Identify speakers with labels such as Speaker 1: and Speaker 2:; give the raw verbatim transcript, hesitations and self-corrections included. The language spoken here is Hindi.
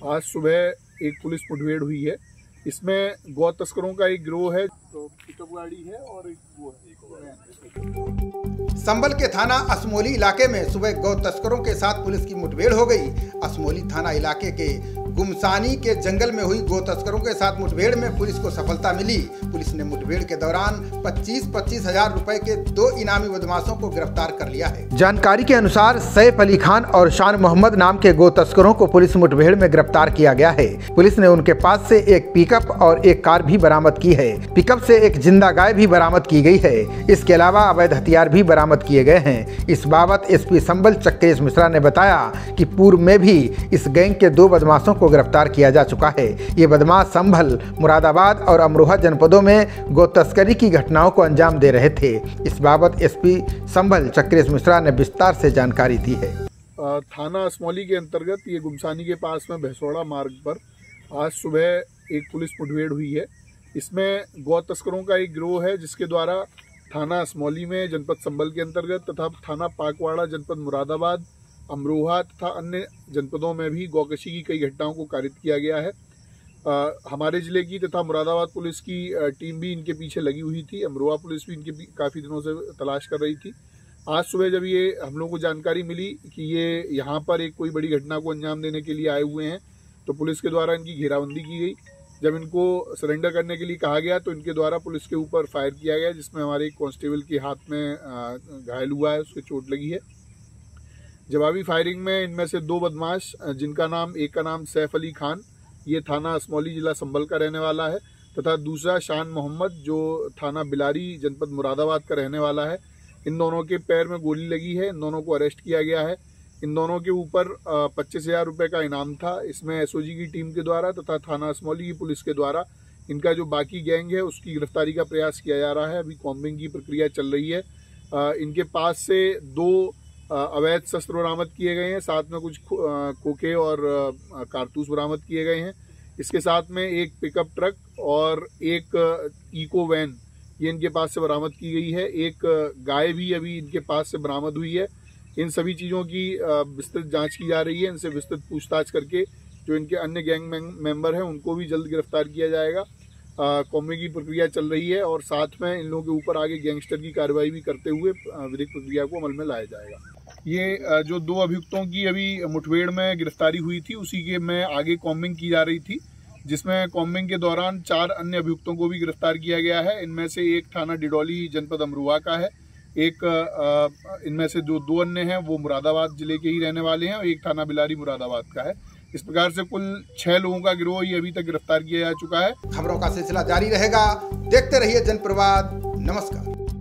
Speaker 1: आज सुबह एक पुलिस मुठभेड़ हुई है। इसमें गौ तस्करों का एक गिरोह है, तो पिकअप गाड़ी है और एक वो है।
Speaker 2: संभल के थाना असमोली इलाके में सुबह गौ तस्करों के साथ पुलिस की मुठभेड़ हो गई। असमोली थाना इलाके के गुमसानी के जंगल में हुई गौ तस्करों के साथ मुठभेड़ में पुलिस को सफलता मिली। पुलिस ने मुठभेड़ के दौरान पच्चीस पच्चीस हजार रुपए के दो इनामी बदमाशों को गिरफ्तार कर लिया है। जानकारी के अनुसार सैफ अली खान और शान मोहम्मद नाम के गौ तस्करों को पुलिस मुठभेड़ में गिरफ्तार किया गया है। पुलिस ने उनके पास से एक पिकअप और एक कार भी बरामद की है। पिकअप से एक जिंदा गाय भी बरामद की गई है। इसके अलावा अवैध हथियार भी बरामद किए गए हैं। इस बाबत एसपी संभल चक्रेश मिश्रा ने बताया कि पूर्व में भी इस गैंग के दो बदमाशों को गिरफ्तार किया जा चुका है। ये बदमाश संभल, मुरादाबाद और अमरोहा जनपदों में गौ तस्करी की घटनाओं को अंजाम दे रहे थे। इस बाबत एसपी संभल चक्रेश मिश्रा ने विस्तार से जानकारी दी है।
Speaker 1: थाना असमौली के अंतर्गत ये गुमसानी के पास में भैंसवाड़ा मार्ग पर आज सुबह एक पुलिस मुठभेड़ हुई है। इसमें गौ तस्करों का एक गिरोह है, जिसके द्वारा थाना असमौली में जनपद संभल के अंतर्गत तथा थाना पाकवाड़ा जनपद मुरादाबाद, अमरोहा तथा अन्य जनपदों में भी गौकशी की कई घटनाओं को कारित किया गया है। आ, हमारे जिले की तथा मुरादाबाद पुलिस की टीम भी इनके पीछे लगी हुई थी। अमरोहा पुलिस भी इनके काफ़ी दिनों से तलाश कर रही थी। आज सुबह जब ये हम लोग को जानकारी मिली कि ये यहाँ पर एक कोई बड़ी घटना को अंजाम देने के लिए आए हुए हैं, तो पुलिस के द्वारा इनकी घेराबंदी की गई। जब इनको सरेंडर करने के लिए कहा गया तो इनके द्वारा पुलिस के ऊपर फायर किया गया, जिसमें हमारे कांस्टेबल के हाथ में घायल हुआ है, उसके चोट लगी है। जवाबी फायरिंग में इनमें से दो बदमाश, जिनका नाम एक का नाम सैफ अली खान, ये थाना असमौली जिला संभल का रहने वाला है, तथा दूसरा शान मोहम्मद, जो थाना बिलारी जनपद मुरादाबाद का रहने वाला है। इन दोनों के पैर में गोली लगी है। इन दोनों को अरेस्ट किया गया है। इन दोनों के ऊपर पच्चीस हजार रुपये का इनाम था। इसमें एसओजी की टीम के द्वारा तथा थाना असमौली की पुलिस के द्वारा इनका जो बाकी गैंग है उसकी गिरफ्तारी का प्रयास किया जा रहा है। अभी कॉम्बिंग की प्रक्रिया चल रही है। इनके पास से दो अवैध शस्त्र बरामद किए गए हैं, साथ में कुछ खोखे और कारतूस बरामद किए गए हैं। इसके साथ में एक पिकअप ट्रक और एक इको वैन ये इनके पास से बरामद की गई है। एक गाय भी अभी इनके पास से बरामद हुई है। इन सभी चीज़ों की विस्तृत जांच की जा रही है। इनसे विस्तृत पूछताछ करके जो इनके अन्य गैंग मेंबर हैं उनको भी जल्द गिरफ्तार किया जाएगा। कॉम्बिंग की प्रक्रिया चल रही है और साथ में इन लोगों के ऊपर आगे गैंगस्टर की कार्रवाई भी करते हुए विधिक प्रक्रिया को अमल में लाया जाएगा। ये जो दो अभियुक्तों की अभी मुठभेड़ में गिरफ्तारी हुई थी, उसी के में आगे कॉम्बिंग की जा रही थी, जिसमें कॉम्बिंग के दौरान चार अन्य अभियुक्तों को भी गिरफ्तार किया गया है। इनमें से एक थाना डिडौली जनपद अमरोहा का है, एक इनमें से जो दो अन्य हैं वो मुरादाबाद जिले के ही रहने वाले हैं और एक थाना बिलारी मुरादाबाद का है। इस प्रकार से कुल छह लोगों का गिरोह ये अभी तक गिरफ्तार किया जा चुका है।
Speaker 2: खबरों का सिलसिला जारी रहेगा। देखते रहिए जनप्रवाद। नमस्कार।